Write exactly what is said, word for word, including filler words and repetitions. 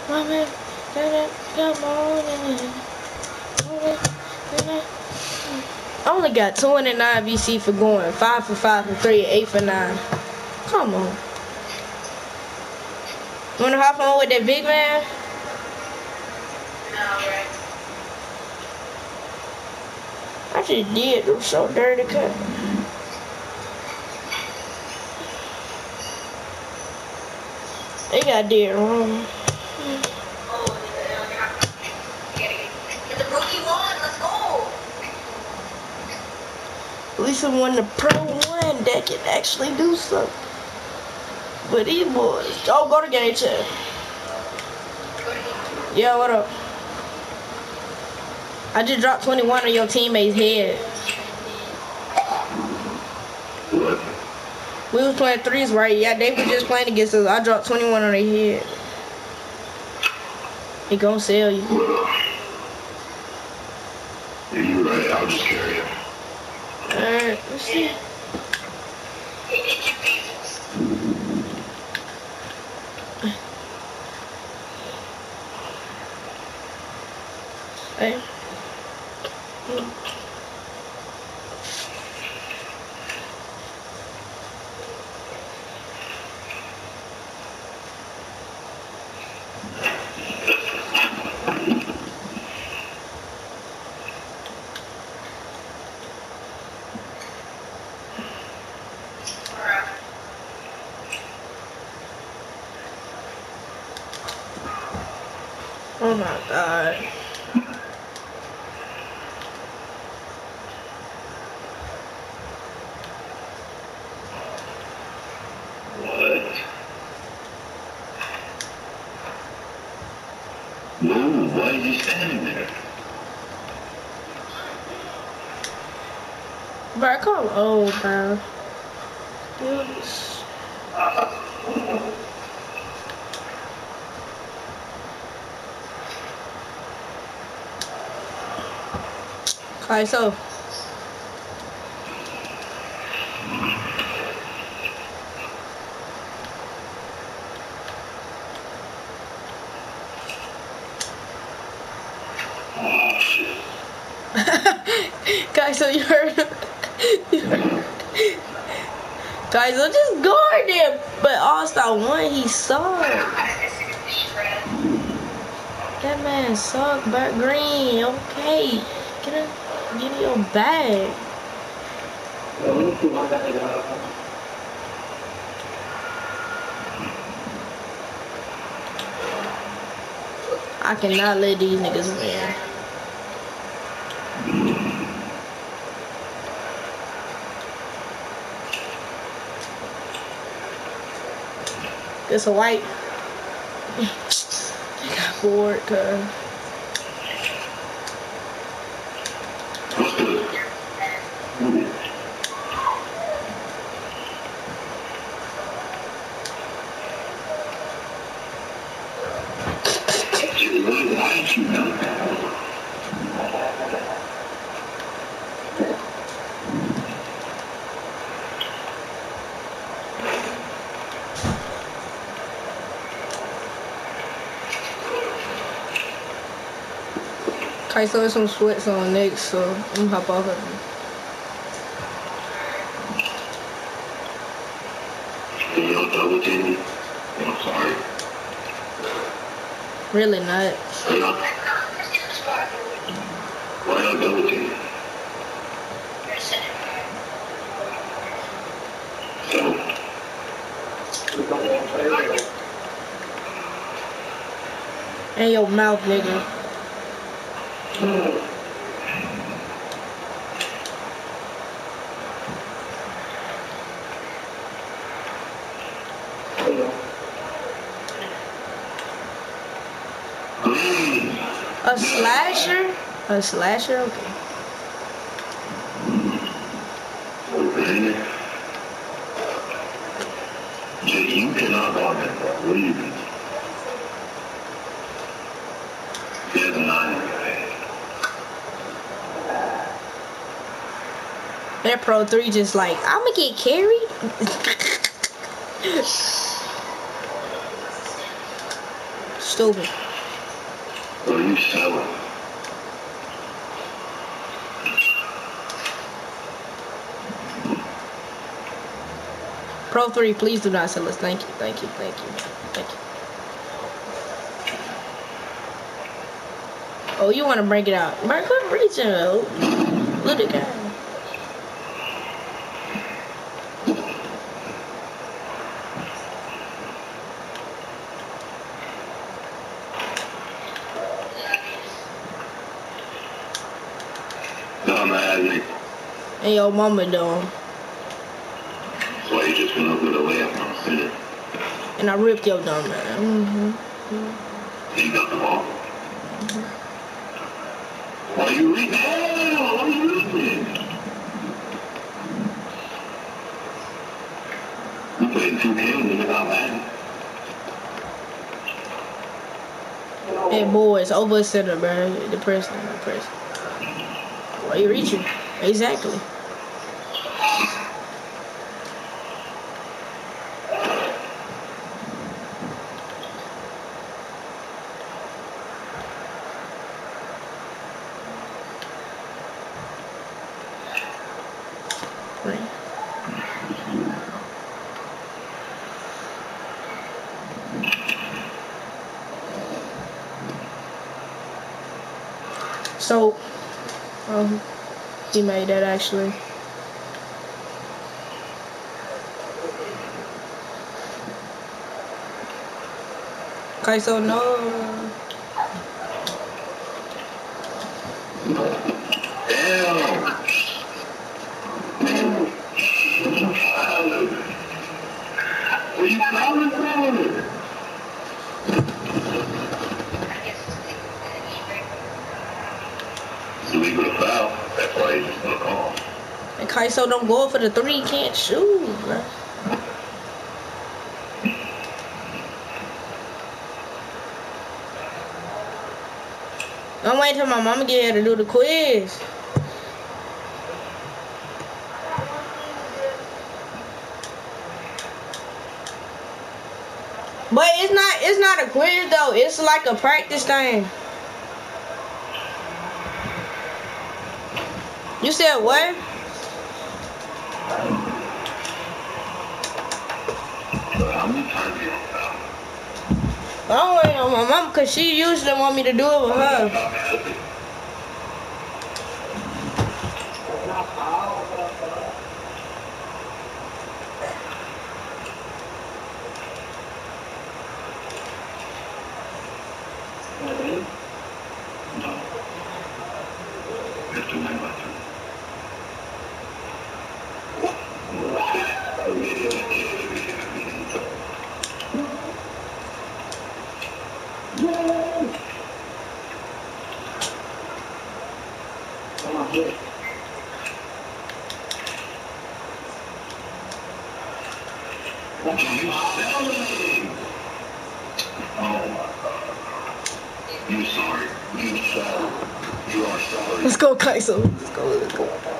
Mama, come on in. I only got twenty-nine V C for going five for five for three, eight for nine. Come on. Wanna hop on with that big man? No, right. I just did. It was so dirty, cut. They got did wrong. Oh, get it. Get the rookie one. Let's go. At least I won the pro one that can actually do something. But these boys. Oh, go to game chat. Yeah, what up? I just dropped twenty-one on your teammate's head. What? We was playing threes, right? Yeah, they were just playing against us. I dropped twenty-one on their head. He gonna sell you. Yeah, you're right. I'll just carry it. Alright, let's see. Hey. Oh my god. What? No, why is he standing there? Bro, come on, bro. Yes. Alright, so. Oh, shit. Guys, so you heard him. You heard. Guys, so just guard him. But All-Star one, he sucked. That man sucked, but green. Okay. Get him. Get in your bag. I cannot let these niggas win. It's a white. They got bored, cuz. Okay, so there's some sweats on next, so I'm gonna hop off of them. Can y'all double team me? I'm sorry. Really not. Why y'all why y'all double team me? So? In your mouth, nigga. A slasher? A slasher? Okay. Okay. Jay, you cannot guard that, bro. What are you doing? He has a nine in your head. That Pro three just like, I'ma get carried? Stupid. What are you selling? Pro three, please do not sell us. Thank you, thank you, thank you, thank you. Oh, you want to break it out. Bro, quit reaching. Look at that. Dumbass. And your mama doing. So you just went over the layup on center. And I ripped your dumb man. Mm-hmm. You got the ball. Mm-hmm. Why are you reaching? Hell, why are you reaching? You played two games and you got mad. Hey boys, over center, bro. The person, the person. Why you reaching? Exactly. Right. So, um, he made that actually. Okay, so no. Damn. What are you calling for? Illegal to foul. That's why he's just gonna call. And Kaiso don't go for the three, can't shoot, bro. I'm waiting till my mama get here to do the quiz. But it's not it's not a quiz though, it's like a practice thing. You said what? I don't wait on my mom because she usually want me to do it with her. What are you selling? Oh my God. You sorry. You sorry. You are sorry. Let's go, Kaiso. Let's go, let's go.